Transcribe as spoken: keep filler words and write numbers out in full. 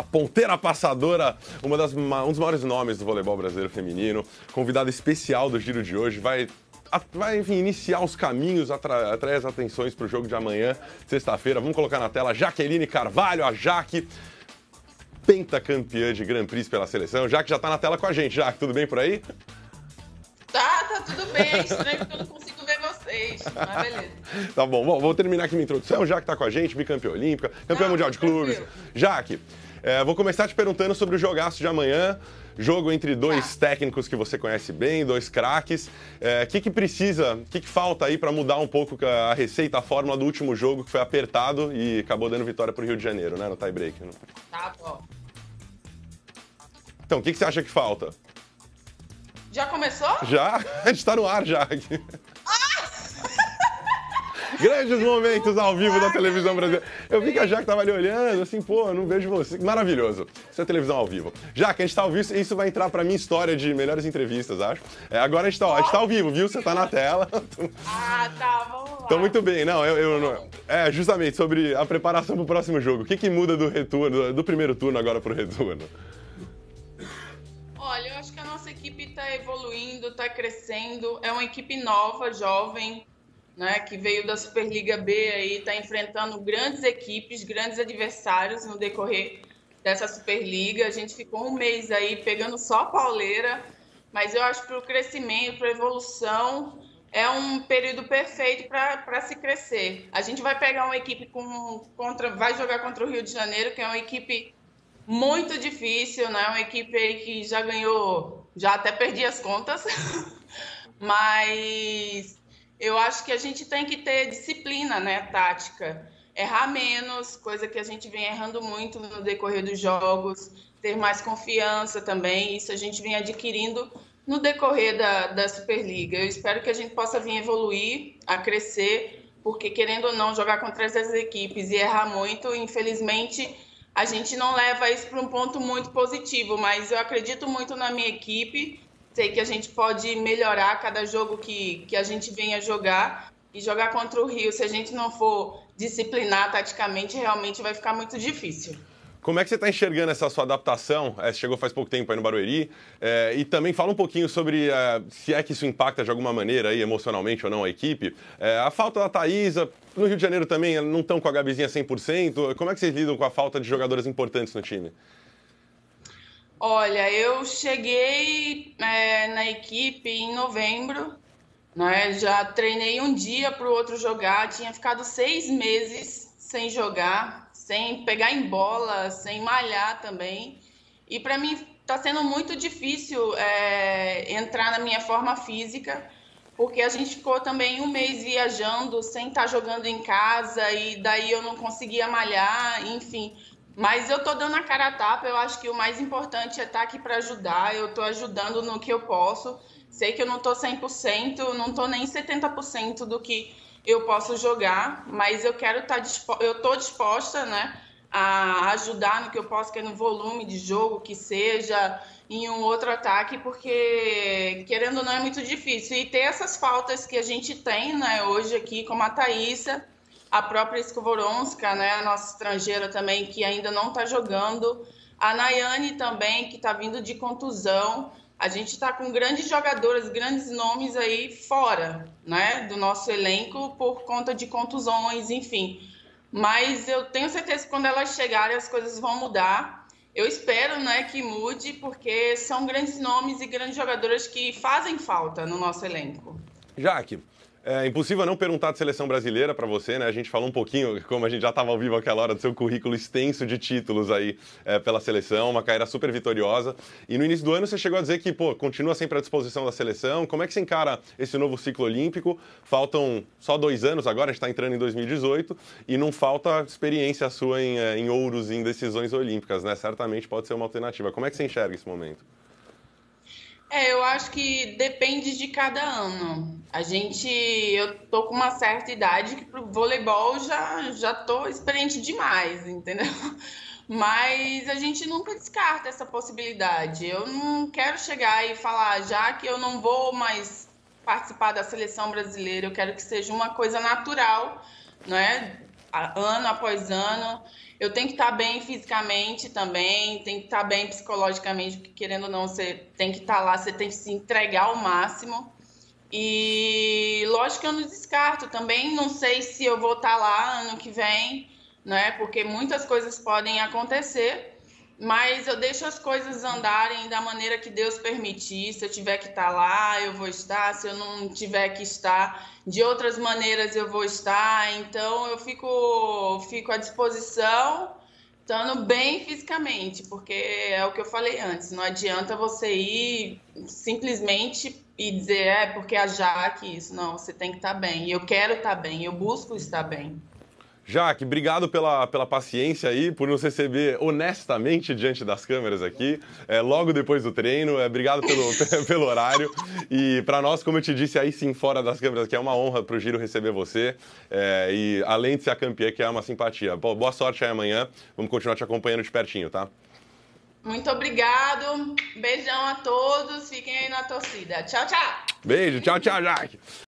a ponteira passadora, uma das, um dos maiores nomes do voleibol brasileiro feminino, convidada especial do Giro de hoje, vai, vai enfim, iniciar os caminhos, atra, atrair as atenções para o jogo de amanhã, sexta-feira. Vamos colocar na tela Jaqueline Carvalho, a Jaque, pentacampeã de Grand Prix pela seleção. Jaque já está na tela com a gente. Jaque, tudo bem por aí? Tá, tá tudo bem. Estranho porque eu não consigo ver vocês, mas beleza. Tá bom, bom, vou terminar aqui minha introdução. Jaque tá com a gente, bicampeã olímpica, campeã Não, mundial de clubes. tranquilo. Jaque, é, vou começar te perguntando sobre o jogaço de amanhã. Jogo entre dois Tá. técnicos que você conhece bem, dois craques. O é, que, que precisa, o que, que falta aí para mudar um pouco a receita, a fórmula do último jogo que foi apertado e acabou dando vitória pro Rio de Janeiro, né, no tie-break? Né? Tá bom. Então, o que, que você acha que falta? Já começou? Já? A gente tá no ar já aqui. Grandes momentos ao vivo da televisão brasileira. Eu vi que a Jaque tava ali olhando, assim, pô, eu não vejo você. Maravilhoso. Isso é televisão ao vivo. Jaque, a gente tá ao vivo, isso vai entrar pra minha história de melhores entrevistas, acho. É, agora a gente, tá, ó, a gente tá ao vivo, viu? Você tá na tela. Ah, tá, vamos lá. Então, muito bem. Não, eu, eu não... É, justamente, sobre a preparação pro próximo jogo. O que que muda do retorno, do, do primeiro turno agora pro retorno? Olha, eu acho que a nossa equipe está evoluindo, está crescendo. É uma equipe nova, jovem, né, que veio da Superliga B aí, está enfrentando grandes equipes, grandes adversários no decorrer dessa Superliga. A gente ficou um mês aí pegando só pauleira, mas eu acho que para o crescimento, para a evolução, é um período perfeito para se crescer. A gente vai pegar uma equipe com, contra, vai jogar contra o Rio de Janeiro, que é uma equipe muito difícil, né? Uma equipe aí que já ganhou, já até perdi as contas, mas eu acho que a gente tem que ter disciplina, né? Tática, errar menos, coisa que a gente vem errando muito no decorrer dos jogos, ter mais confiança também, isso a gente vem adquirindo no decorrer da, da Superliga. Eu espero que a gente possa vir evoluir, a crescer, porque querendo ou não jogar contra essas equipes e errar muito, infelizmente a gente não leva isso para um ponto muito positivo, mas eu acredito muito na minha equipe, sei que a gente pode melhorar cada jogo que, que a gente venha jogar, e jogar contra o Rio, se a gente não for disciplinar taticamente, realmente vai ficar muito difícil. Como é que você está enxergando essa sua adaptação? É, você chegou faz pouco tempo aí no Barueri, é, e também fala um pouquinho sobre é, se é que isso impacta de alguma maneira aí, emocionalmente ou não a equipe. É, a falta da Thaísa, no Rio de Janeiro também não estão com a Gabizinha cem por cento. Como é que vocês lidam com a falta de jogadoras importantes no time? Olha, eu cheguei é, na equipe em novembro, né? Já treinei um dia para o outro jogar, tinha ficado seis meses sem jogar, sem pegar em bola, sem malhar também. E para mim está sendo muito difícil é, entrar na minha forma física, porque a gente ficou também um mês viajando, sem estar jogando em casa, e daí eu não conseguia malhar, enfim. Mas eu tô dando a cara a tapa, eu acho que o mais importante é estar aqui para ajudar, eu tô ajudando no que eu posso. Sei que eu não tô cem por cento, não tô nem setenta por cento do que eu posso jogar, mas eu quero estar disposta, eu tô disposta, né, a ajudar no que eu posso, que é no volume de jogo, que seja em um outro ataque, porque querendo ou não é muito difícil. E ter essas faltas que a gente tem, né, hoje aqui, como a Thaísa, a própria Skovoronska, né, a nossa estrangeira também, que ainda não está jogando, a Nayane também, que está vindo de contusão. A gente está com grandes jogadoras, grandes nomes aí fora, né, do nosso elenco por conta de contusões, enfim. Mas eu tenho certeza que quando elas chegarem as coisas vão mudar. Eu espero, né, que mude, porque são grandes nomes e grandes jogadoras que fazem falta no nosso elenco. Jaque, é impossível não perguntar de seleção brasileira para você, né? A gente falou um pouquinho, como a gente já estava ao vivo aquela hora, do seu currículo extenso de títulos aí é, pela seleção, uma carreira super vitoriosa. E no início do ano você chegou a dizer que, pô, continua sempre à disposição da seleção. Como é que você encara esse novo ciclo olímpico? Faltam só dois anos agora, a gente está entrando em dois mil e dezoito, e não falta experiência sua em, em ouros e em decisões olímpicas, né? Certamente pode ser uma alternativa. Como é que você enxerga esse momento? É, eu acho que depende de cada ano. A gente, eu tô com uma certa idade que pro voleibol já já tô experiente demais, entendeu? Mas a gente nunca descarta essa possibilidade. Eu não quero chegar e falar já que eu não vou mais participar da seleção brasileira. Eu quero que seja uma coisa natural, né? ano após ano. Eu tenho que estar bem fisicamente também, tenho que estar bem psicologicamente, porque querendo ou não, você tem que estar lá, você tem que se entregar ao máximo. E lógico que eu não descarto também, não sei se eu vou estar lá ano que vem, né? Porque muitas coisas podem acontecer. Mas eu deixo as coisas andarem da maneira que Deus permitir. Se eu tiver que estar lá, eu vou estar. Se eu não tiver que estar, de outras maneiras eu vou estar. Então eu fico, fico à disposição, estando bem fisicamente, porque é o que eu falei antes. Não adianta você ir simplesmente e dizer, é porque a Jaque isso. Não, você tem que estar bem. E eu quero estar bem, eu busco estar bem. Jaque, obrigado pela, pela paciência aí, por nos receber honestamente diante das câmeras aqui, é, logo depois do treino. É, obrigado pelo, pelo horário. E para nós, como eu te disse aí sim, fora das câmeras, que é uma honra para o Giro receber você. É, e além de ser a campeã, que é uma simpatia. Pô, boa sorte aí amanhã. Vamos continuar te acompanhando de pertinho, tá? Muito obrigado. Beijão a todos. Fiquem aí na torcida. Tchau, tchau. Beijo. Tchau, tchau, Jaque.